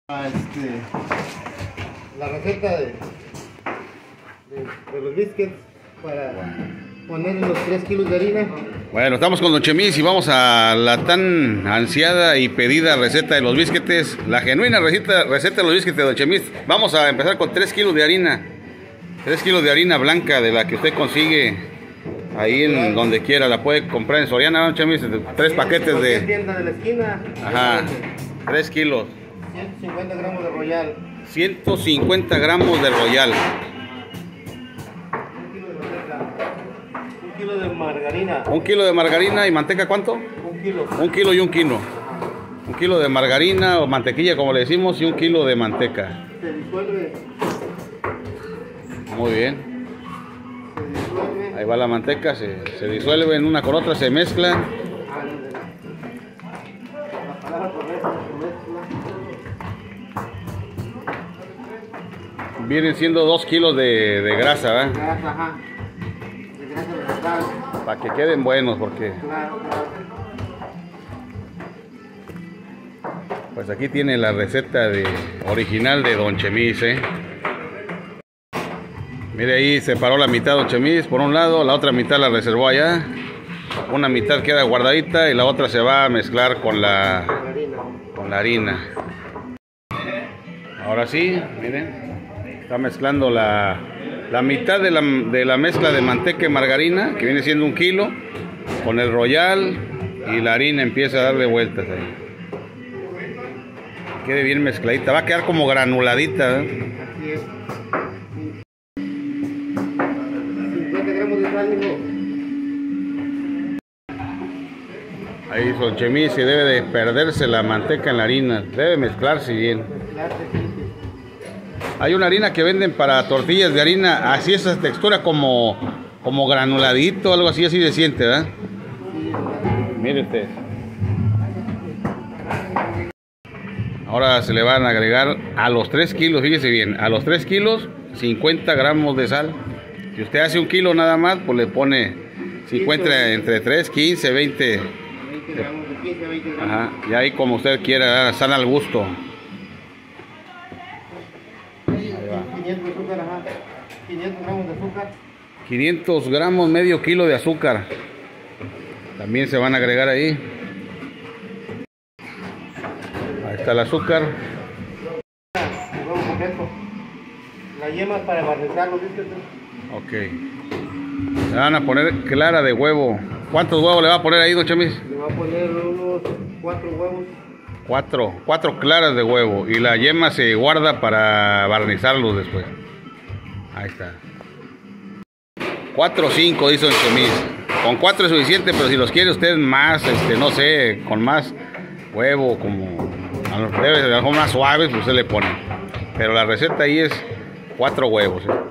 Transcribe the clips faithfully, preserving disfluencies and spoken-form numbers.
Este, la receta de, de, de los biscuits para poner los tres kilos de harina. Bueno, estamos con Don Chemis y vamos a la tan ansiada y pedida receta de los biscuits, la genuina receta, receta de los biscuits de Don Chemis. Vamos a empezar con tres kilos de harina, tres kilos de harina blanca de la que usted consigue ahí en claro. Donde quiera, la puede comprar en Soriana, Don Chemis, tres sí, paquetes de... tienda de la esquina. Ajá, tres kilos. ciento cincuenta gramos de Royal. ciento cincuenta gramos de Royal. Un kilo de manteca. Un kilo de margarina. Un kilo de margarina y manteca, ¿cuánto? Un kilo. Un kilo y un kilo. Un kilo de margarina o mantequilla, como le decimos, y un kilo de manteca. Se disuelve. Muy bien. Se disuelve. Ahí va la manteca, se, se disuelve en una con otra, se mezclan. La palabra correcta, se mezcla. Vienen siendo dos kilos de, de grasa, ¿verdad? Grasa, ajá. De grasa vegetal. Para que queden buenos, porque... Claro, claro. Pues aquí tiene la receta de, original de Don Chemis, ¿eh? Mire, ahí separó la mitad Don Chemis por un lado, la otra mitad la reservó allá. Una mitad queda guardadita y la otra se va a mezclar con la, con la harina. Ahora sí, miren. Está mezclando la, la mitad de la, de la mezcla de manteca y margarina, que viene siendo un kilo, con el Royal, y la harina empieza a darle vueltas ahí. Quede bien mezcladita, va a quedar como granuladita, ¿eh? Así es. cincuenta gramos de sal, hijo. Ahí Don Chemis, se debe de perderse la manteca en la harina, debe mezclarse bien. Mezclarse, sí, sí. Hay una harina que venden para tortillas de harina, así esa textura como, como granuladito, algo así, así se siente, ¿verdad? Mire usted. Ahora se le van a agregar a los tres kilos, fíjese bien, a los tres kilos, cincuenta gramos de sal. Si usted hace un kilo nada más, pues le pone, si encuentra entre tres, quince, veinte. veinte gramos de quince, veinte gramos. Ajá, y ahí como usted quiera, sal al gusto. quinientos de azúcar, ajá. quinientos gramos de azúcar. quinientos gramos, medio kilo de azúcar. También se van a agregar ahí. Ahí está el azúcar. El huevo completo. La yema para barnizar los biscuits. Ok. Le van a poner clara de huevo. ¿Cuántos huevos le va a poner ahí, Don Chemis? Le va a poner unos cuatro huevos. Cuatro, cuatro claras de huevo. Y la yema se guarda para barnizarlos después. Ahí está. Cuatro o cinco, dice Don Chemis. Con cuatro es suficiente, pero si los quiere usted más, este, no sé, con más huevo, como a los breves, a lo mejor más suaves, pues usted le pone. Pero la receta ahí es cuatro huevos, ¿eh?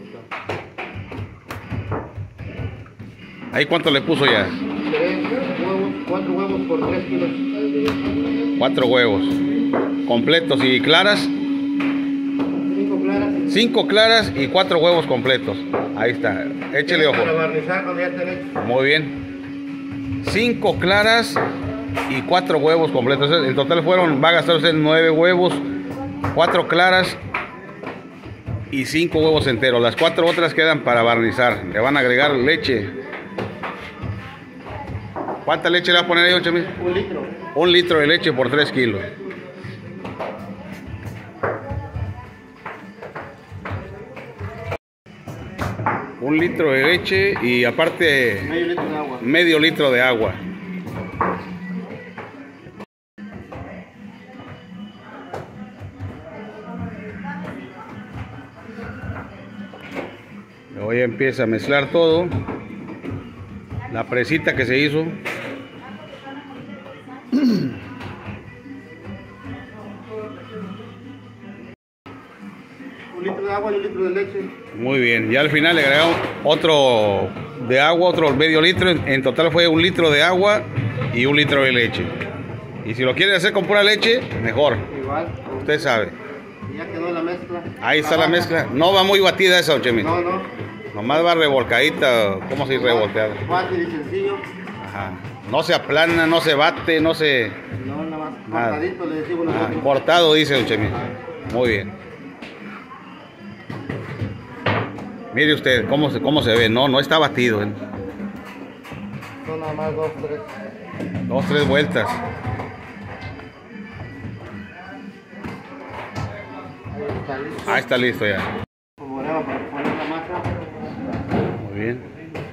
¿Ahí cuánto le puso ya? Tres huevos, cuatro huevos por tres kilos. Cuatro huevos. Completos y claras. Cinco claras. Cinco claras y cuatro huevos completos. Ahí está. Échele ojo. Para barnizar cuando ya estén hechos. Muy bien. Cinco claras y cuatro huevos completos. En total fueron, va a gastar usted nueve huevos, cuatro claras y cinco huevos enteros. Las cuatro otras quedan para barnizar. Le van a agregar leche. ¿Cuánta leche le va a poner ahí, Don Chemis? Un litro. Un litro de leche por tres kilos. Un litro de leche y aparte Medio litro de agua. medio litro de agua. Luego ya empieza a mezclar todo. La presita que se hizo. Un litro de agua y un litro de leche. Muy bien, ya al final le agregamos otro de agua, otro medio litro. En total fue un litro de agua y un litro de leche. Y si lo quieren hacer con pura leche, mejor. Igual. Usted sabe. Y ya quedó la mezcla. Ahí está la mezcla. No va muy batida esa, Don Chemis. No, no. Nomás va revolcadita. ¿Cómo se dice revolteada? Fácil y sencillo. Ajá. No se aplana, no se bate, no se... No, nada más Nada. Cortadito le decimos Ah, nosotros. cortado, dice don Chemín. Muy bien. Mire usted cómo se, cómo se ve, no, no está batido. ¿eh? Son nada más dos, tres. Dos, tres vueltas. Ahí está listo. Ah, está listo ya. Polvoreado para poner la masa. Muy bien.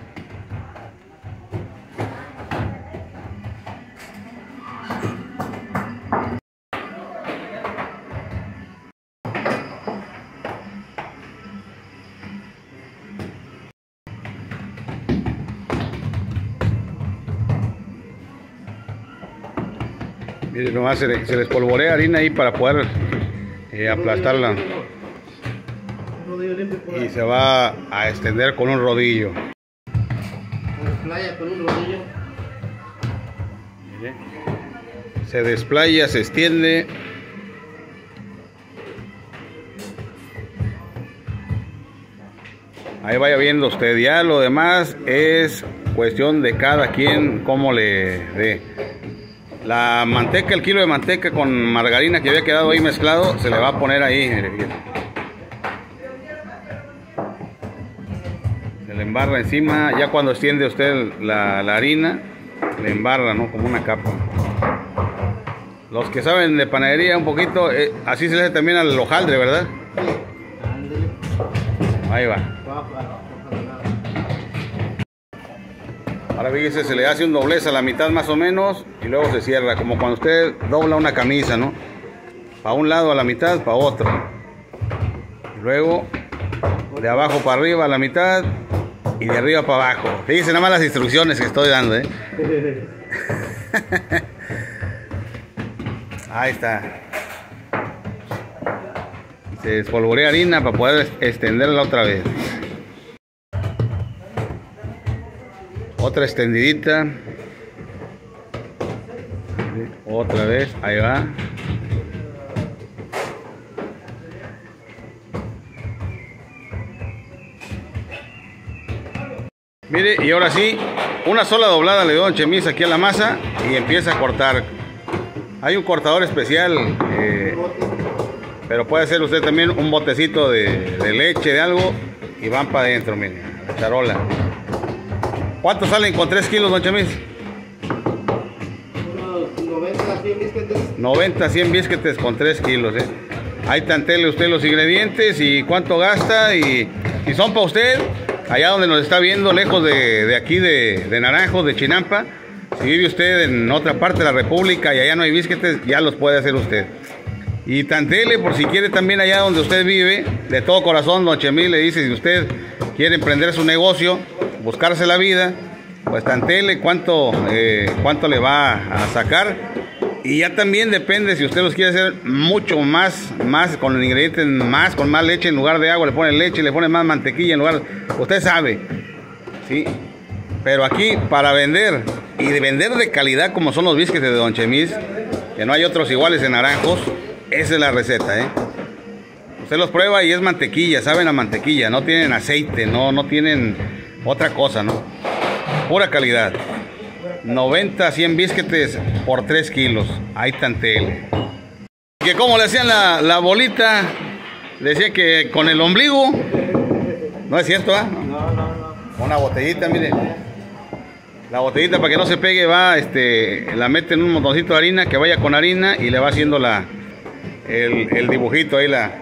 Mire, nomás se, le, se les polvorea harina ahí para poder eh, aplastarla. Un rodillo limpio por Y ahí. se va a extender con un rodillo. Se desplaya con un rodillo. Mire. Se desplaya, se extiende. Ahí vaya viendo usted. Ya lo demás es cuestión de cada quien cómo le dé. La manteca, el kilo de manteca con margarina que había quedado ahí mezclado, se le va a poner ahí. Mire, fíjate. Se le embarra encima. Ya cuando extiende usted la, la harina, le embarra, ¿no? Como una capa. Los que saben de panadería un poquito, eh, así se le hace también al hojaldre, ¿verdad? Ándele. Ahí va. Va, va, va. Ahora fíjese, se le hace un doblez a la mitad más o menos y luego se cierra, como cuando usted dobla una camisa, ¿no? Para un lado a la mitad, para otro. Y luego de abajo para arriba a la mitad y de arriba para abajo. Fíjese nada más las instrucciones que estoy dando, ¿eh? Ahí está. Se despolvorea harina para poder extenderla otra vez. Otra extendidita. Otra vez, ahí va. Mire, y ahora sí, una sola doblada le doy don Chemis aquí a la masa y empieza a cortar. Hay un cortador especial, eh, pero puede hacer usted también un botecito de, de leche, de algo, y van para adentro, mire, la charola. ¿Cuánto salen con tres kilos, don Chemis? Unos noventa, cien biscuites. noventa, cien biscuites con tres kilos, ¿eh? Ahí tantele usted los ingredientes y cuánto gasta y si son para usted, allá donde nos está viendo, lejos de, de aquí de, de Naranjos, de Chinampa. Si vive usted en otra parte de la República y allá no hay biscuites, ya los puede hacer usted. Y tantele por si quiere también allá donde usted vive, de todo corazón, don Chemis le dice, si usted quiere emprender su negocio, buscarse la vida, pues tantele cuánto, eh, cuánto le va a sacar. Y ya también depende si usted los quiere hacer mucho más, más con ingredientes más, con más leche en lugar de agua, le pone leche, le pone más mantequilla en lugar, usted sabe, ¿sí? Pero aquí para vender y de vender de calidad como son los biscuits de don Chemis, que no hay otros iguales en Naranjos, esa es la receta, ¿eh? Usted los prueba y es mantequilla, saben a mantequilla, no tienen aceite, no, no tienen otra cosa, ¿no? Pura calidad. noventa, cien biscuits por tres kilos. Ahí tantele. Que como le hacían la, la bolita, decía que con el ombligo. No es cierto, ¿ah? ¿eh? No, no, no. Una botellita, mire. La botellita para que no se pegue va, este, la mete en un montoncito de harina, que vaya con harina y le va haciendo la, el, el dibujito ahí la.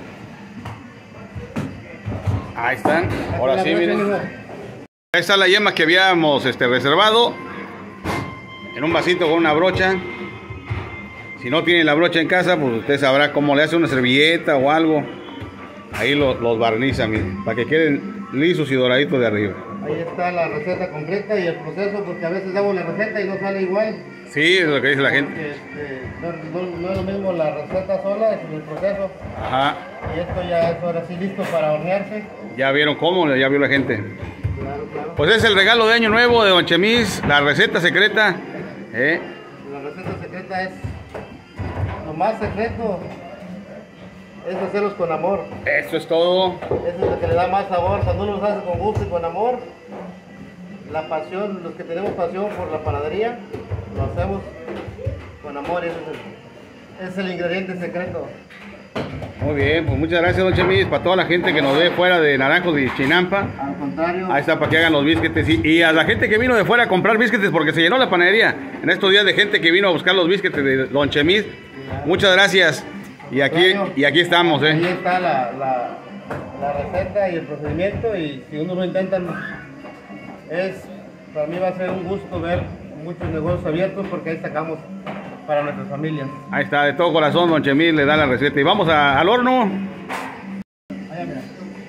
Ahí están. Ahora sí, miren. Ahí está la yema que habíamos este, reservado. En un vasito con una brocha. Si no tiene la brocha en casa, pues usted sabrá cómo le hace una servilleta o algo. Ahí los, los barniza, miren, para que queden lisos y doraditos de arriba. Ahí está la receta completa y el proceso, porque a veces damos la receta y no sale igual. Sí, es lo que dice la gente. Porque, este, no, no- no es lo mismo la receta sola, es el proceso. Ajá. Y esto ya es ahora sí listo para hornearse. Ya vieron cómo, ya vio la gente. Claro, claro. Pues es el regalo de Año Nuevo de don Chemis, la receta secreta. ¿eh? La receta secreta es lo más secreto. Es hacerlos con amor. Eso es todo. Eso es lo que le da más sabor. Cuando uno los hace con gusto y con amor, la pasión, los que tenemos pasión por la panadería, lo hacemos con con amor, ese es el, es el ingrediente secreto. Muy bien, pues muchas gracias, don Chemis, para toda la gente que nos ve fuera de Naranjos de Chinampa. Al contrario. Ahí está, para que hagan los bisquetes. Y, y a la gente que vino de fuera a comprar bisquetes, porque se llenó la panadería en estos días de gente que vino a buscar los bisquetes de don Chemis. Muchas gracias. Y aquí, y aquí estamos, ¿eh? Ahí está la, la, la receta y el procedimiento. Y si uno lo intenta, es, para mí va a ser un gusto ver muchos negocios abiertos, porque ahí sacamos para nuestras familias. Ahí está, de todo corazón, don Chemis le da la receta. Y vamos a, al horno. Allá, mira.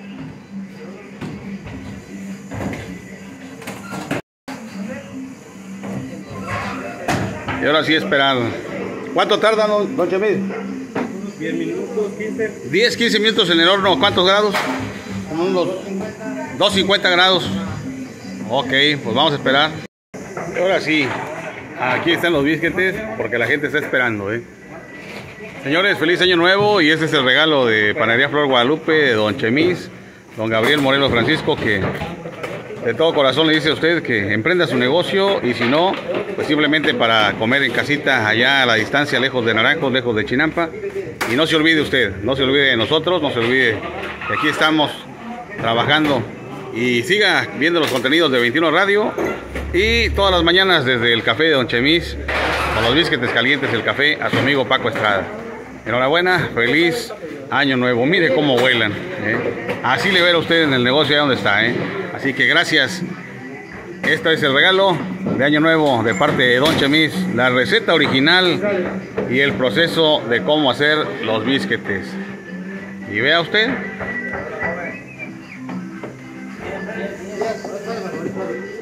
Y ahora sí esperado. ¿Cuánto tarda, don, don Chemis? diez minutos, quince. diez, quince minutos en el horno. ¿Cuántos grados? Como unos doscientos cincuenta grados. Ok, pues vamos a esperar. Y ahora sí, aquí están los bisquetes, porque la gente está esperando, ¿eh? Señores, feliz año nuevo, y este es el regalo de Panadería Flor Guadalupe, de don Chemis, don Gabriel Morelos Francisco, que de todo corazón le dice a usted que emprenda su negocio, y si no, pues simplemente para comer en casita, allá a la distancia, lejos de Naranjos, lejos de Chinampa. Y no se olvide usted, no se olvide de nosotros, no se olvide que aquí estamos trabajando. Y siga viendo los contenidos de veintiuno Radio, y todas las mañanas desde el café de don Chemis, con los bisquetes calientes, el café, a su amigo Paco Estrada. Enhorabuena, feliz año nuevo. Mire cómo vuelan, ¿eh? Así le verá usted en el negocio ahí donde está, ¿eh? Así que gracias. Este es el regalo de año nuevo de parte de don Chemis, la receta original y el proceso de cómo hacer los bisquetes. Y vea usted.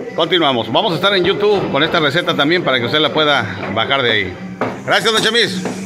Continuamos. Vamos a estar en YouTube con esta receta también, para que usted la pueda bajar de ahí. Gracias, don Chemis.